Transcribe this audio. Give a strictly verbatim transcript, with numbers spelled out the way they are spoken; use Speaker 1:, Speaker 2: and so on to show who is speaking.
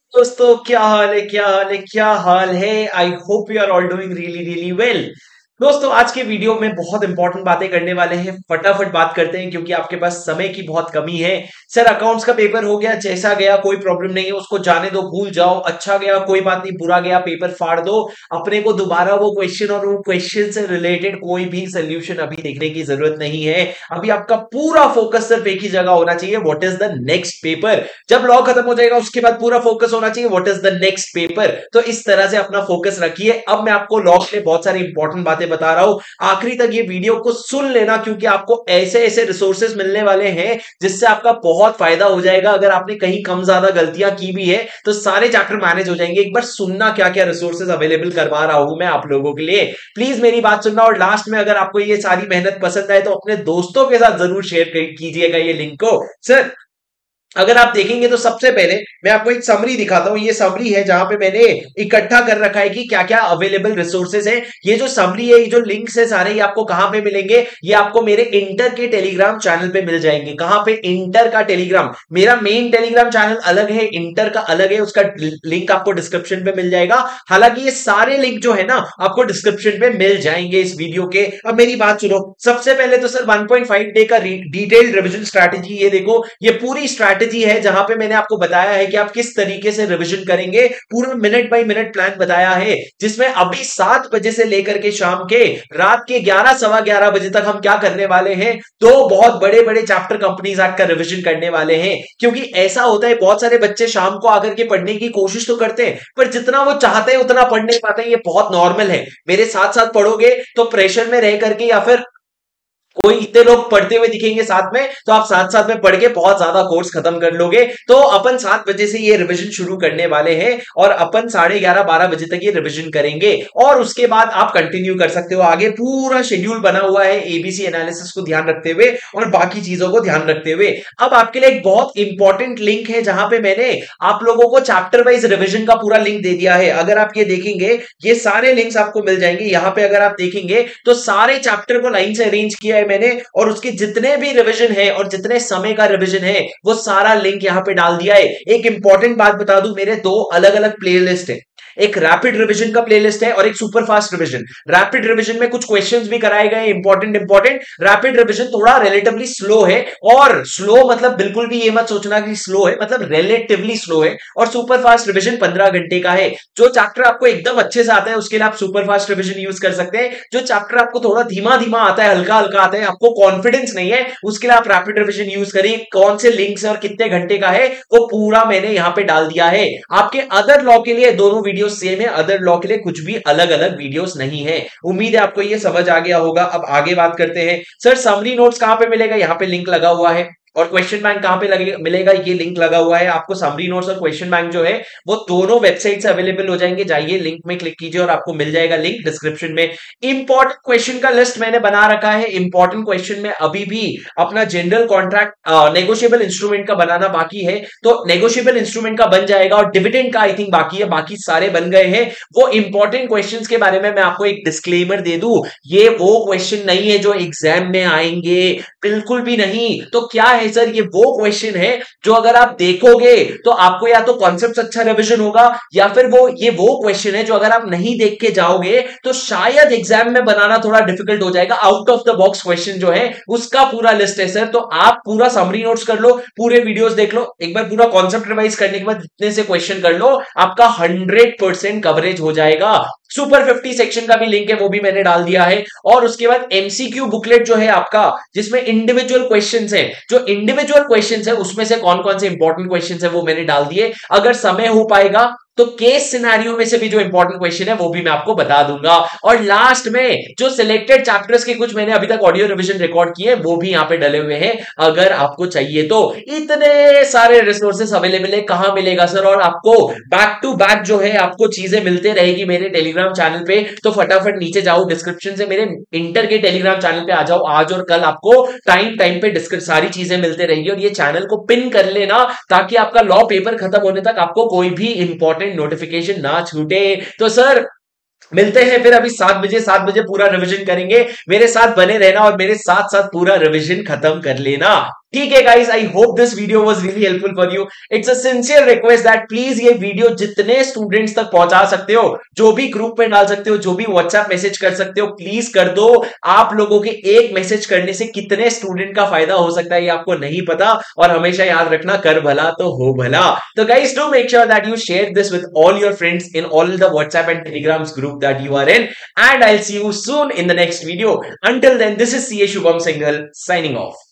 Speaker 1: दोस्तों, क्या हाल है क्या हाल है क्या हाल है। I hope you are all doing really really well. दोस्तों, आज के वीडियो में बहुत इंपॉर्टेंट बातें करने वाले हैं। फटाफट बात करते हैं क्योंकि आपके पास समय की बहुत कमी है। सर, अकाउंट्स का पेपर हो गया, जैसा गया कोई प्रॉब्लम नहीं है, उसको जाने दो, भूल जाओ। अच्छा गया कोई बात नहीं, बुरा गया पेपर फाड़ दो। अपने को दोबारा वो क्वेश्चन और वो क्वेश्चन से रिलेटेड कोई भी सोल्यूशन अभी देखने की जरूरत नहीं है। अभी आपका पूरा फोकस सिर्फ एक ही जगह होना चाहिए, what is the next paper. जब लॉ खत्म हो जाएगा उसके बाद पूरा फोकस होना चाहिए what is the next paper. तो इस तरह से अपना फोकस रखिए। अब मैं आपको लॉ के लिए बहुत सारी इंपॉर्टेंट बातें बता रहा हूं, आखिरी तक ये वीडियो को सुन लेना क्योंकि आपको ऐसे ऐसे रिसोर्सेज मिलने वाले हैं जिससे आपका बहुत फायदा हो जाएगा। अगर आपने कहीं कम ज्यादा गलतियां की भी है तो सारे चैप्टर मैनेज हो जाएंगे। एक बार सुनना क्या क्या रिसोर्सेज अवेलेबल करवा रहा हूं मैं आप लोगों के लिए। प्लीज मेरी बात सुनना और लास्ट में अगर आपको ये सारी मेहनत पसंद आए तो अपने दोस्तों के साथ जरूर शेयर कीजिएगा ये लिंक को। सर, अगर आप देखेंगे तो सबसे पहले मैं आपको एक समरी दिखाता हूं। ये समरी है जहां पे मैंने इकट्ठा कर रखा है कि क्या क्या अवेलेबल रिसोर्सेज है। ये जो समरी है, ये जो लिंक्स है सारे, ये आपको कहां पे मिलेंगे? ये आपको मेरे इंटर के टेलीग्राम चैनल पे मिल जाएंगे। कहां पे? इंटर का टेलीग्राम। मेरा मेन टेलीग्राम चैनल अलग है, इंटर का अलग है। उसका लिंक आपको डिस्क्रिप्शन पे मिल जाएगा। हालांकि ये सारे लिंक जो है ना आपको डिस्क्रिप्शन पे मिल जाएंगे इस वीडियो के। अब मेरी बात सुनो। सबसे पहले तो sir one point five day का डिटेल्ड रिवीजन स्ट्रैटेजी, ये देखो, ये पूरी स्ट्रैटेजी है जहां पे मैंने आपको बताया है कि आप किस तरीके से रिवीजन करेंगे। पूरा मिनट बाय मिनट प्लान बताया है जिसमें अभी सात बजे से लेकर के शाम के रात के ग्यारह सवा ग्यारह बजे तक हम क्या करने वाले हैं, दो बहुत बड़े बड़े चैप्टर कंपनीज एक्ट का रिवीजन करने वाले हैं। क्योंकि ऐसा होता है बहुत सारे बच्चे शाम को आकर के पढ़ने की कोशिश तो करते हैं पर जितना वो चाहते हैं उतना पढ़ नहीं पाते हैं। ये बहुत नॉर्मल है। मेरे साथ साथ पढ़ोगे तो प्रेशर में रह करके या फिर कोई इतने लोग पढ़ते हुए दिखेंगे साथ में तो आप साथ साथ में पढ़ के बहुत ज्यादा कोर्स खत्म कर लोगे। तो अपन सात बजे से ये रिवीजन शुरू करने वाले हैं और अपन साढ़े ग्यारह बारह बजे तक ये रिवीजन करेंगे और उसके बाद आप कंटिन्यू कर सकते हो। आगे पूरा शेड्यूल बना हुआ है एबीसी एनालिसिस को ध्यान रखते हुए और बाकी चीजों को ध्यान रखते हुए। अब आपके लिए एक बहुत इंपॉर्टेंट लिंक है जहां पे मैंने आप लोगों को चैप्टर वाइज रिवीजन का पूरा लिंक दे दिया है। अगर आप ये देखेंगे ये सारे लिंक्स आपको मिल जाएंगे। यहां पे अगर आप देखेंगे तो सारे चैप्टर को लाइन से अरेंज किया है मैंने और उसके जितने भी रिवीजन है और जितने समय का रिवीजन है वो सारा लिंक यहां पे डाल दिया है। एक इंपॉर्टेंट बात बता दूं, मेरे दो अलग अलग प्लेलिस्ट है। एक रैपिड रिवीजन का प्लेलिस्ट है और एक super fast revision. Rapid revision में कुछ क्वेश्चंस भी कराए गए इंपॉर्टेंट इंपॉर्टेंट। रैपिड रिवीजन थोड़ा रिलेटिवली स्लो है और स्लो मतलब बिल्कुल भी ये मत सोचना कि स्लो है, मतलब रिलेटिवली स्लो है। और सुपर फास्ट रिवीजन पंद्रह घंटे का है। जो चैप्टर आपको एकदम अच्छे से आता है उसके लिए आप सुपर फास्ट रिवीजन यूज कर सकते हैं। जो चैप्टर आपको थोड़ा धीमा धीमा आता है, हल्का हल्का आता है, आपको कॉन्फिडेंस नहीं है, उसके लिए आप रैपिड रिवीजन यूज करिए। कौन से लिंक है और कितने घंटे का है वो पूरा मैंने यहां पे डाल दिया है। आपके अदर लॉ के लिए दोनों वीडियो सेम है, अदर लॉ के लिए कुछ भी अलग अलग वीडियोस नहीं है। उम्मीद है आपको ये समझ आ गया होगा। अब आगे बात करते हैं। सर, समरी नोट्स कहां पे मिलेगा? यहां पे लिंक लगा हुआ है। और क्वेश्चन बैंक कहां पे लगेगा मिलेगा? ये लिंक लगा हुआ है। आपको समरी नोट्स और क्वेश्चन बैंक जो है वो दोनों वेबसाइट से अवेलेबल हो जाएंगे। जाइए लिंक में क्लिक कीजिए और आपको मिल जाएगा लिंक डिस्क्रिप्शन में। इंपॉर्टेंट क्वेश्चन का लिस्ट मैंने बना रखा है। इंपॉर्टेंट क्वेश्चन में अभी भी अपना जनरल कॉन्ट्रैक्ट नेगोशिएबल इंस्ट्रूमेंट का बनाना बाकी है, तो नेगोशिएबल इंस्ट्रूमेंट का बन जाएगा और डिविडेंड का आई थिंक बाकी है। बाकी सारे बन गए हैं। वो इंपॉर्टेंट क्वेश्चंस के बारे में मैं आपको एक डिस्क्लेमर दे दूं, ये वो क्वेश्चन नहीं है जो एग्जाम में आएंगे, बिल्कुल भी नहीं। तो क्या है सर, ये वो क्वेश्चन है जो अगर आप देखोगे तो आपको या तो कॉन्सेप्ट अच्छा रिवीजन होगा या फिर वो ये वो क्वेश्चन है जो अगर आप नहीं देख के जाओगे तो शायद एग्जाम में बनाना थोड़ा डिफिकल्ट हो जाएगा। Out of the box question जो है उसका पूरा लिस्ट है सर। तो आप पूरा समरी नोट्स कर लो, पूरे वीडियोस देख लो, एक बार पूरा कॉन्सेप्ट रिवाइज करने के बाद जितने से क्वेश्चन कर लो आपका हंड्रेड परसेंट कवरेज हो जाएगा। सुपर फिफ्टी सेक्शन का भी लिंक है, वो भी मैंने डाल दिया है। और उसके बाद एमसीक्यू बुकलेट जो है आपका, जिसमें इंडिविजुअल क्वेश्चंस है, जो इंडिविजुअल क्वेश्चंस है उसमें से कौन कौन से इंपॉर्टेंट क्वेश्चंस है वो मैंने डाल दिए। अगर समय हो पाएगा तो केस सिनेरियो में से भी जो इंपॉर्टेंट क्वेश्चन है वो भी मैं आपको बता दूंगा। और लास्ट में जो सिलेक्टेड चैप्टर्स के कुछ मैंने अभी तक ऑडियो रिवीजन रिकॉर्ड किए वो भी यहां पे डले हुए हैं अगर आपको चाहिए तो। इतने सारे रिसोर्सेस अवेलेबल है, कहां मिलेगा सर? और आपको बैक टू बैक जो है आपको चीजें मिलते रहेगी मेरे टेलीग्राम चैनल पे। तो फटाफट नीचे जाओ, डिस्क्रिप्शन से मेरे इंटर के टेलीग्राम चैनल पे आ जाओ। आज और कल आपको टाइम टाइम पे डिस्क्रिप सारी चीजें मिलते रहेंगी और ये चैनल को पिन कर लेना ताकि आपका लॉ पेपर खत्म होने तक आपको कोई भी इंपॉर्टेंट नोटिफिकेशन ना छूटे। तो सर, मिलते हैं फिर अभी सात बजे। सात बजे पूरा रिवीजन करेंगे। मेरे साथ बने रहना और मेरे साथ साथ पूरा रिवीजन खत्म कर लेना। ठीक है guys, I hope this video was really helpful for you. It's a sincere request that please ये वीडियो जितने स्टूडेंट्स तक पहुंचा सकते हो, जो भी ग्रुप में डाल सकते हो, जो भी व्हाट्सएप मैसेज कर सकते हो, प्लीज कर दो। आप लोगों के एक मैसेज करने से कितने स्टूडेंट का फायदा हो सकता है ये आपको नहीं पता। और हमेशा याद रखना, कर भला तो हो भला। तो guys, do make sure that you share this with all your friends in all the WhatsApp and Telegrams group that you are in, and I will see you soon in the next video. Until then, this is C A Shubham Singhal signing off.